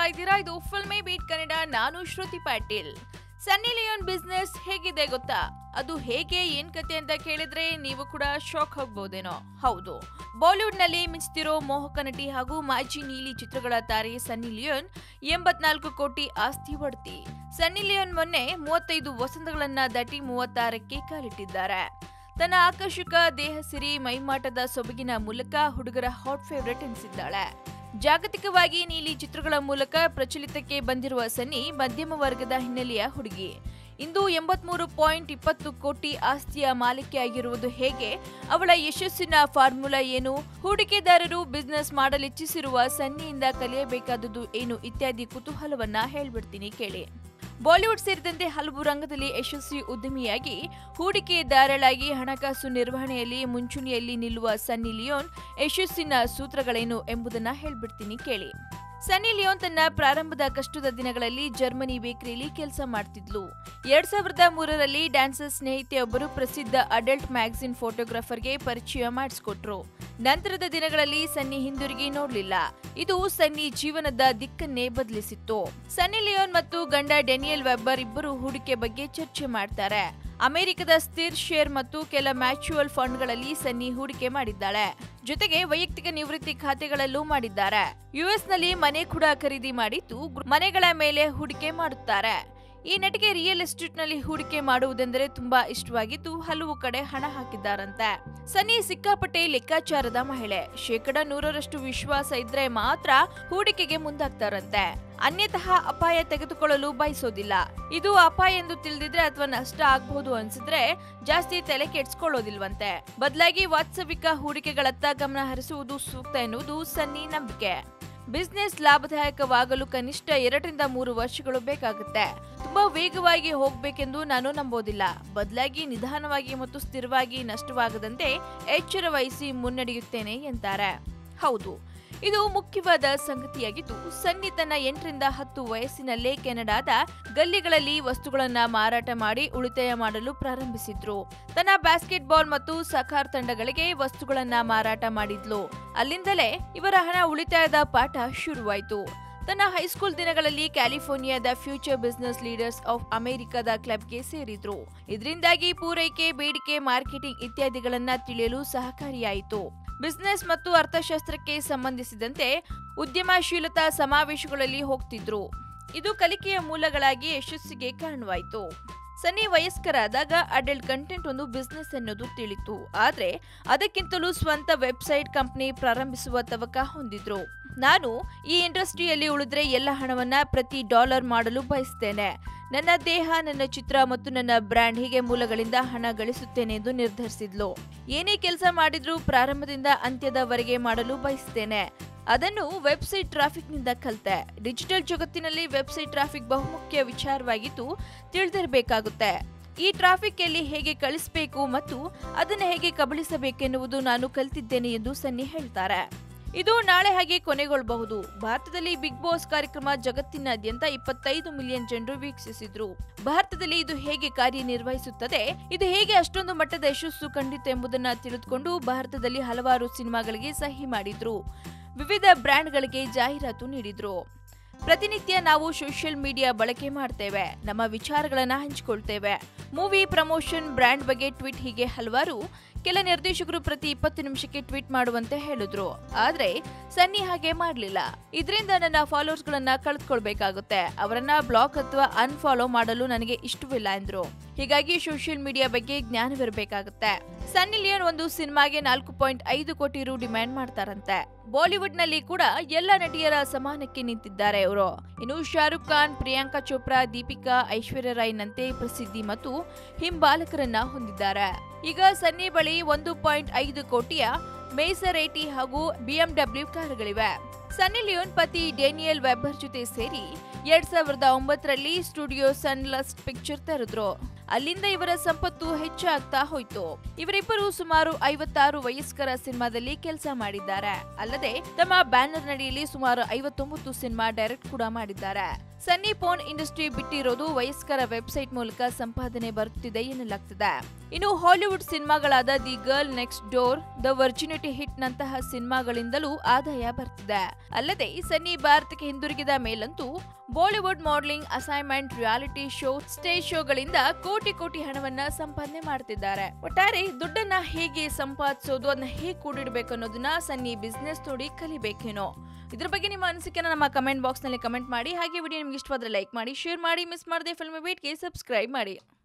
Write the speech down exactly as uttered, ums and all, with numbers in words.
ಇದ್ದೀರಾ. ಇದು ಫಿಲ್ಮಿ ಬೀಟ್ ಕನ್ನಡ. ನಾನು Shruti Patil. Sunny Leone business ಹೇಗಿದೆ ಗೊತ್ತಾ? ಅದು ಹೇಗೆ ಏನ್ ಕತೆ ಅಂತ ಕೇಳಿದ್ರೆ ನೀವು ಕೂಡ ಶಾಕ್ ಹೋಗ್ಬೋದೇನೋ. ಹೌದು, ಬಾಲಿವುಡ್ ನಲ್ಲಿ ಮಿಂಚ್ತಿರೋ ಮೋಹಕ ನಟಿ ಹಾಗೂ ಮಾಜಿ ನೀಲಿ ಚಿತ್ರಗಳ ತಾರೆ ಸನ್ನಿ ಲಿಯೋನ್ ಎಂಬತ್ನಾಲ್ಕು ಕೋಟಿ ಆಸ್ತಿ ಒಡ್ತಿ. ಸನ್ನಿ ಲಿಯೋನ್ ಮೊನ್ನೆ ಮೂವತ್ತೈದು ವಸಂತಗಳನ್ನ ದಾಟಿ ಮೂವತ್ತಾರಕ್ಕೆ ಕಾಲಿಟ್ಟಿದ್ದಾರೆ. ತನ್ನ ಆಕರ್ಷಕ ದೇಹ ಸಿರಿ ಮೈಮಾಟದ ಸೊಬಗಿನ ಮೂಲಕ ಹುಡುಗರ ಹಾಟ್ ಫೇವರೇಟ್ ಎನಿಸಿದ್ದಾಳೆ. ಜಾಗತಿಕವಾಗಿ ನೀಲಿ ಚಿತ್ರಗಳ ಮೂಲಕ ಪ್ರಚಲಿತಕ್ಕೆ ಬಂದಿರುವ ಸನ್ನಿ ಮಧ್ಯಮ ವರ್ಗದ ಹಿನ್ನೆಲೆಯ ಹುಡುಗಿ. ಇಂದು ಎಂಬತ್ಮೂರು ಪಾಯಿಂಟ್ ಇಪ್ಪತ್ತು ಕೋಟಿ ಆಸ್ತಿಯ ಮಾಲೀಕೆಯಾಗಿರುವುದು ಹೇಗೆ? ಅವಳ ಯಶಸ್ಸಿನ ಫಾರ್ಮುಲಾ ಏನು? ಹೂಡಿಕೆದಾರರು ಬಿಸ್ನೆಸ್ ಮಾಡಲಿಚ್ಛಿಸಿರುವ ಸನ್ನಿಯಿಂದ ಕಲಿಯಬೇಕಾದುದು ಏನು? ಇತ್ಯಾದಿ ಕುತೂಹಲವನ್ನ ಹೇಳ್ಬಿಡ್ತೀನಿ ಕೇಳಿ. ಬಾಲಿವುಡ್ ಸೇರಿದಂತೆ ಹಲವು ರಂಗದಲ್ಲಿ ಯಶಸ್ವಿ ಉದ್ಯಮಿಯಾಗಿ ಹೂಡಿಕೆದಾರಳಾಗಿ ಹಣಕಾಸು ನಿರ್ವಹಣೆಯಲ್ಲಿ ಮುಂಚೂಣಿಯಲ್ಲಿ ನಿಲ್ಲುವ ಸನ್ನಿ ಲಿಯೋನ್ ಯಶಸ್ಸಿನ ಸೂತ್ರಗಳೇನು ಎಂಬುದನ್ನ ಹೇಳ್ಬಿಡ್ತೀನಿ ಕೇಳಿ. ಸನ್ನಿ ಲಿಯೋನ್ ತನ್ನ ಪ್ರಾರಂಭದ ಕಷ್ಟದ ದಿನಗಳಲ್ಲಿ ಜರ್ಮನಿ ಬೇಕರಿಯಲ್ಲಿ ಕೆಲಸ ಮಾಡ್ತಿದ್ಲು. ಎರಡ್ ಸಾವಿರದ ಮೂರರಲ್ಲಿ ಡ್ಯಾನ್ಸರ್ ಸ್ನೇಹಿತೆಯೊಬ್ಬರು ಪ್ರಸಿದ್ಧ ಅಡಲ್ಟ್ ಮ್ಯಾಗಝಿನ್ ಫೋಟೋಗ್ರಾಫರ್ಗೆ ಪರಿಚಯ ಮಾಡಿಸಿಕೊಟ್ರು. ನಂತರದ ದಿನಗಳಲ್ಲಿ ಸನ್ನಿ ಹಿಂದಿರುಗಿ ನೋಡ್ಲಿಲ್ಲ. ಇದು ಸನ್ನಿ ಜೀವನದ ದಿಕ್ಕನ್ನೇ ಬದಲಿಸಿತ್ತು. ಸನ್ನಿ ಲಿಯೋನ್ ಮತ್ತು ಗಂಡ ಡ್ಯಾನಿಯಲ್ ವೆಬ್ಬರ್ ಇಬ್ಬರು ಹೂಡಿಕೆ ಬಗ್ಗೆ ಚರ್ಚೆ ಮಾಡ್ತಾರೆ. ಅಮೆರಿಕದ ಸ್ಥಿರ ಶೇರ್ ಮತ್ತು ಕೆಲ ಮ್ಯೂಚುವಲ್ ಫಂಡ್ಗಳಲ್ಲಿ ಸನ್ನಿ ಹೂಡಿಕೆ ಮಾಡಿದ್ದಾಳೆ. ಜೊತೆಗೆ ವೈಯಕ್ತಿಕ ನಿವೃತ್ತಿ ಖಾತೆಗಳಲ್ಲೂ ಮಾಡಿದ್ದಾರೆ. ಯುಎಸ್ ನಲ್ಲಿ ಮನೆ ಕೂಡ ಖರೀದಿ ಮಾಡಿದ್ದು ಮನೆಗಳ ಮೇಲೆ ಹೂಡಿಕೆ ಮಾಡುತ್ತಾರೆ. ಈ ನಟಿಗೆ ರಿಯಲ್ ಎಸ್ಟೇಟ್ ನಲ್ಲಿ ಹೂಡಿಕೆ ಮಾಡುವುದೆಂದರೆ ತುಂಬಾ ಇಷ್ಟವಾಗಿದ್ದು ಹಲವು ಕಡೆ ಹಣ ಹಾಕಿದ್ದಾರಂತೆ. ಸನ್ನಿ ಸಿಕ್ಕಾಪಟ್ಟೆ ಲೆಕ್ಕಾಚಾರದ ಮಹಿಳೆ. ಶೇಕಡ ನೂರರಷ್ಟು ವಿಶ್ವಾಸ ಇದ್ರೆ ಮಾತ್ರ ಹೂಡಿಕೆಗೆ ಮುಂದಾಗ್ತಾರಂತೆ. ಅನ್ಯತಃ ಅಪಾಯ ತೆಗೆದುಕೊಳ್ಳಲು ಬಯಸೋದಿಲ್ಲ. ಇದು ಅಪಾಯ ಎಂದು ತಿಳಿದಿದ್ರೆ ಅಥವಾ ನಷ್ಟ ಆಗಬಹುದು ಅನ್ಸಿದ್ರೆ ಜಾಸ್ತಿ ತಲೆ ಕೆಡ್ಸ್ಕೊಳ್ಳೋದಿಲ್ವಂತೆ. ಬದಲಾಗಿ ವಾಸ್ತವಿಕ ಹೂಡಿಕೆಗಳತ್ತ ಗಮನ ಹರಿಸುವುದು ಸೂಕ್ತ ಎನ್ನುವುದು ಸನ್ನಿ ನಂಬಿಕೆ. ಬಿಸ್ನೆಸ್ ಲಾಭದಾಯಕವಾಗಲು ಕನಿಷ್ಠ ಎರಡರಿಂದ ಮೂರು ವರ್ಷಗಳು ಬೇಕಾಗುತ್ತೆ. ತುಂಬಾ ವೇಗವಾಗಿ ಹೋಗ್ಬೇಕೆಂದು ನಾನು ನಂಬೋದಿಲ್ಲ. ಬದಲಾಗಿ ನಿಧಾನವಾಗಿ ಮತ್ತು ಸ್ಥಿರವಾಗಿ ನಷ್ಟವಾಗದಂತೆ ಎಚ್ಚರ ವಹಿಸಿ ಮುನ್ನಡೆಯುತ್ತೇನೆ ಎಂತಾರೆ. ಹೌದು, ಇದು ಮುಖ್ಯವಾದ ಸಂಗತಿಯಾಗಿದ್ದು ಸನ್ನಿ ತನ್ನ ಎಂಟರಿಂದ ಹತ್ತು ವಯಸ್ಸಿನಲ್ಲೇ ಕೆನಡಾದ ಗಲ್ಲಿಗಳಲ್ಲಿ ವಸ್ತುಗಳನ್ನ ಮಾರಾಟ ಮಾಡಿ ಉಳಿತಾಯ ಮಾಡಲು ಪ್ರಾರಂಭಿಸಿದ್ರು. ತನ್ನ ಬ್ಯಾಸ್ಕೆಟ್ ಬಾಲ್ ಮತ್ತು ಸಕಾರ್ ತಂಡಗಳಿಗೆ ವಸ್ತುಗಳನ್ನ ಮಾರಾಟ ಮಾಡಿದ್ಲು. ಅಲ್ಲಿಂದಲೇ ಇವರ ಹಣ ಉಳಿತಾಯದ ಪಾಠ ಶುರುವಾಯಿತು. ತನ್ನ ಹೈಸ್ಕೂಲ್ ದಿನಗಳಲ್ಲಿ ಕ್ಯಾಲಿಫೋರ್ನಿಯಾದ ಫ್ಯೂಚರ್ ಬಿಸಿನೆಸ್ ಲೀಡರ್ಸ್ ಆಫ್ ಅಮೆರಿಕದ ಕ್ಲಬ್ಗೆ ಸೇರಿದ್ರು. ಇದರಿಂದಾಗಿ ಪೂರೈಕೆ, ಬೇಡಿಕೆ, ಮಾರ್ಕೆಟಿಂಗ್ ಇತ್ಯಾದಿಗಳನ್ನ ತಿಳಿಯಲು ಸಹಕಾರಿಯಾಯಿತು. ಬಿಸಿನೆಸ್ ಮತ್ತು ಅರ್ಥಶಾಸ್ತ್ರಕ್ಕೆ ಸಂಬಂಧಿಸಿದಂತೆ ಉದ್ಯಮಶೀಲತಾ ಸಮಾವೇಶಗಳಲ್ಲಿ ಹೋಗ್ತಿದ್ರು. ಇದು ಕಲಿಕೆಯ ಮೂಲಗಳಾಗಿ ಯಶಸ್ಸಿಗೆ ಕಾರಣವಾಯಿತು. ಸನ್ನಿ ವಯಸ್ಕರಾದಾಗ ಅಡಲ್ಟ್ ಕಂಟೆಂಟ್ ಒಂದು ಬಿಸ್ನೆಸ್ ಅನ್ನೋದು ತಿಳಿತು. ಆದ್ರೆ ಅದಕ್ಕಿಂತಲೂ ಸ್ವಂತ ವೆಬ್ಸೈಟ್ ಕಂಪನಿ ಪ್ರಾರಂಭಿಸುವ ತವಕ ಹೊಂದಿದ್ರು. ನಾನು ಈ ಇಂಡಸ್ಟ್ರಿಯಲ್ಲಿ ಉಳಿದ್ರೆ ಎಲ್ಲ ಹಣವನ್ನ ಪ್ರತಿ ಡಾಲರ್ ಮಾಡಲು ಬಯಸ್ತೇನೆ. ನನ್ನ ದೇಹ, ನನ್ನ ಚಿತ್ರ ಮತ್ತು ನನ್ನ ಬ್ರ್ಯಾಂಡ್ ಹೀಗೆ ಮೂಲಗಳಿಂದ ಹಣ ಗಳಿಸುತ್ತೇನೆ ಎಂದು ನಿರ್ಧರಿಸಿದ್ಲು. ಏನೇ ಕೆಲಸ ಮಾಡಿದ್ರೂ ಪ್ರಾರಂಭದಿಂದ ಅಂತ್ಯದವರೆಗೆ ಮಾಡಲು ಬಯಸ್ತೇನೆ. ಅದನ್ನು ವೆಬ್ಸೈಟ್ ಟ್ರಾಫಿಕ್ ನಿಂದ ಕಲಿತೆ. ಡಿಜಿಟಲ್ ಜಗತ್ತಿನಲ್ಲಿ ವೆಬ್ಸೈಟ್ ಟ್ರಾಫಿಕ್ ಬಹುಮುಖ್ಯ ವಿಚಾರವಾಗಿದ್ದು ತಿಳಿದಿರಬೇಕಾಗುತ್ತೆ. ಈ ಟ್ರಾಫಿಕ್ ಎಲ್ಲಿ ಹೇಗೆ ಕಳಿಸಬೇಕು ಮತ್ತು ಅದನ್ನು ಹೇಗೆ ಕಬಳಿಸಬೇಕೆನ್ನುವುದು ನಾನು ಕಲಿತಿದ್ದೇನೆ ಎಂದು ಸನ್ನಿ ಹೇಳ್ತಾರೆ. ಇದು ನಾಳೆ ಹಾಗೆ ಕೊನೆಗೊಳ್ಳಬಹುದು. ಭಾರತದಲ್ಲಿ ಬಿಗ್ ಬಾಸ್ ಕಾರ್ಯಕ್ರಮ ಜಗತ್ತಿನಾದ್ಯಂತ ಇಪ್ಪತ್ತೈದು ಮಿಲಿಯನ್ ಜನರು ವೀಕ್ಷಿಸಿದ್ರು. ಭಾರತದಲ್ಲಿ ಇದು ಹೇಗೆ ಕಾರ್ಯನಿರ್ವಹಿಸುತ್ತದೆ, ಇದು ಹೇಗೆ ಅಷ್ಟೊಂದು ಮಟ್ಟದ ಯಶಸ್ಸು ಕಂಡಿತು ಎಂಬುದನ್ನ ತಿಳಿದುಕೊಂಡು ಭಾರತದಲ್ಲಿ ಹಲವಾರು ಸಿನಿಮಾಗಳಿಗೆ ಸಹಿ ಮಾಡಿದ್ರು. ವಿವಿಧ ಬ್ರ್ಯಾಂಡ್ಗಳಿಗೆ ಜಾಹೀರಾತು ನೀಡಿದ್ರು. ಪ್ರತಿನಿತ್ಯ ನಾವು ಸೋಷಿಯಲ್ ಮೀಡಿಯಾ ಬಳಕೆ ಮಾಡ್ತೇವೆ. ನಮ್ಮ ವಿಚಾರಗಳನ್ನ ಹಂಚಿಕೊಳ್ತೇವೆ. ಮೂವಿ ಪ್ರಮೋಷನ್, ಬ್ರ್ಯಾಂಡ್ ಬಗ್ಗೆ ಟ್ವೀಟ್, ಹೀಗೆ ಹಲವಾರು. ಕೆಲ ನಿರ್ದೇಶಕರು ಪ್ರತಿ ಇಪ್ಪತ್ತು ನಿಮಿಷಕ್ಕೆ ಟ್ವೀಟ್ ಮಾಡುವಂತೆ ಹೇಳಿದ್ರು. ಆದ್ರೆ ಸನ್ನಿ ಹಾಗೆ ಮಾಡ್ಲಿಲ್ಲ. ಇದರಿಂದ ನನ್ನ ಫಾಲೋವರ್ಸ್ ಗಳನ್ನ ಕಳೆದುಕೊಳ್ಬೇಕಾಗುತ್ತೆ. ಅವರನ್ನ ಬ್ಲಾಕ್ ಅಥವಾ ಅನ್ಫಾಲೋ ಮಾಡಲು ನನಗೆ ಇಷ್ಟವಿಲ್ಲ ಎಂದ್ರು. ಹೀಗಾಗಿ ಸೋಷಿಯಲ್ ಮೀಡಿಯಾ ಬಗ್ಗೆ ಜ್ಞಾನವಿರಬೇಕಾಗುತ್ತೆ. ಸನ್ನಿ ಲಿಯೋನ್ ಒಂದು ಸಿನಿಮಾಗೆ ನಾಲ್ಕು ಪಾಯಿಂಟ್ ಐದು ಕೋಟಿ ರು ಡಿಮ್ಯಾಂಡ್ ಮಾಡ್ತಾರಂತೆ. ಬಾಲಿವುಡ್ ನಲ್ಲಿ ಕೂಡ ಎಲ್ಲ ನಟಿಯರ ಸಮಾನಕ್ಕೆ ನಿಂತಿದ್ದಾರೆ ಅವರು. ಇನ್ನು ಶಾರುಖ್ ಖಾನ್, ಪ್ರಿಯಾಂಕಾ ಚೋಪ್ರಾ, ದೀಪಿಕಾ, ಐಶ್ವರ್ಯ ರೈ ನಂತೆ ಪ್ರಸಿದ್ಧಿ ಮತ್ತು ಹಿಂಬಾಲಕರನ್ನ ಹೊಂದಿದ್ದಾರೆ. ಈಗ ಸನ್ನಿ ಬಳಿ ಒಂದು ಪಾಯಿಂಟ್ ಐದು ಕೋಟಿಯ ಮೇಸರೇಟಿ ಹಾಗೂ ಬಿಎಂಡಬ್ಲ್ಯೂ ಕಾರುಗಳಿವೆ. ಸನ್ನಿ ಲಿಯೋನ್ ಪತಿ ಡ್ಯಾನಿಯಲ್ ವೆಬ್ಬರ್ ಜೊತೆ ಸೇರಿ ಎರಡ್ ಸಾವಿರದ ಒಂಬತ್ತರಲ್ಲಿ ಸ್ಟುಡಿಯೋ ಸನ್ಲಸ್ಟ್ ಪಿಕ್ಚರ್ ತೆರೆದ್ರು. ಅಲ್ಲಿಂದ ಇವರ ಸಂಪತ್ತು ಹೆಚ್ಚಾಗ್ತಾ ಹೋಯ್ತು. ಇವರಿಬ್ಬರು ಸುಮಾರು ಐವತ್ತಾರು ವಯಸ್ಕರ ಸಿನಿಮಾದಲ್ಲಿ ಕೆಲಸ ಮಾಡಿದ್ದಾರೆ. ಅಲ್ಲದೆ ತಮ್ಮ ಬ್ಯಾನರ್ ನಡಿಯಲ್ಲಿ ಸುಮಾರು ಐವತ್ತೊಂಬತ್ತು ಸಿನಿಮಾ ಡೈರೆಕ್ಟ್ ಕೂಡ ಮಾಡಿದ್ದಾರೆ. ಸನ್ನಿ ಪೋರ್ನ್ ಇಂಡಸ್ಟ್ರಿ ಬಿಟ್ಟಿರೋದು ವಯಸ್ಕರ ವೆಬ್ಸೈಟ್ ಮೂಲಕ ಸಂಪಾದನೆ ಬರುತ್ತಿದೆ ಎನ್ನಲಾಗ್ತಿದೆ. ಇನ್ನು ಹಾಲಿವುಡ್ ಸಿನಿಮಾಗಳಾದ the girl next door, the virginity hit ನಂತಹ ಸಿನಿಮಾಗಳಿಂದಲೂ ಆದಾಯ ಬರ್ತಿದೆ. ಅಲ್ಲದೆ ಸನ್ನಿ ಭಾರತಕ್ಕೆ ಹಿಂದಿರುಗಿದ ಮೇಲಂತೂ Bollywood modelling, assignment, reality show, stage ಶೋಗಳಿಂದ ಕೋಟಿ ಕೋಟಿ ಹಣವನ್ನ ಸಂಪಾದನೆ ಮಾಡ್ತಿದ್ದಾರೆ. ಒಟ್ಟಾರೆ ದುಡ್ಡನ್ನ ಹೇಗೆ ಸಂಪಾದಿಸೋದು, ಅದನ್ನ ಹೇಗೆ ಕೂಡಿಡ್ಬೇಕು ಅನ್ನೋದನ್ನ ಸನ್ನಿ ಬಿಸ್ನೆಸ್ ನೋಡಿ ಕಲಿಬೇಕೇನೋ. ಇದ್ರ ಬಗ್ಗೆ ನಿಮ್ಮ ಅನಿಸಿಕೆನ ನಮ್ಮ ಕಮೆಂಟ್ ಬಾಕ್ಸ್ ನಲ್ಲಿ ಕಮೆಂಟ್ ಮಾಡಿ. ಹಾಗೆ ವಿಡಿಯೋ ನಿಮ್ಗೆ ಇಷ್ಟವಾದ್ರೆ ಲೈಕ್ ಮಾಡಿ, ಶೇರ್ ಮಾಡಿ, ಮಿಸ್ ಮಾಡದೆ ಫಿಲ್ಮಿ ಬೀಟ್ಗೆ ಸಬ್ಸ್ಕ್ರೈಬ್ ಮಾಡಿ.